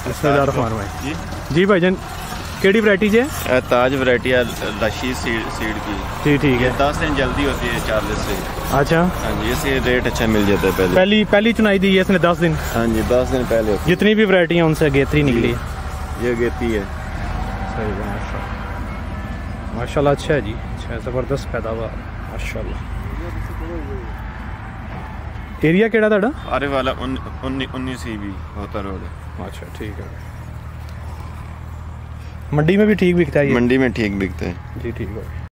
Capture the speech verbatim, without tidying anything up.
बिस्मिल्लाहिर्रहमानिर्रहीम भाई जी भाईजान केड़ी वैरायटी है? ताज वैरायटी है लशी सीड सीड की। जी ठीक है। दस दिन जल्दी होती है चार्जेस से। अच्छा हाँ जी, इससे रेट अच्छा मिल जाता है। पहले पहली पहली चुनाई दी है इसने दस दिन। हाँ जी, दस दिन पहले जितनी भी वैरायटी है उनसे अगेत्री निकली है। ये अगेती है। सही है माशाल्लाह माशाल्लाह। अच्छा है जी, अच्छा ज़बरदस्त पैदावार माशाल्लाह। एरिया केड़ा ताड़ा? अरे वाला उन्नीस ही भी होता रोड। अच्छा ठीक है। मंडी में भी ठीक बिकता है ये? मंडी में ठीक बिकता है जी ठीक है।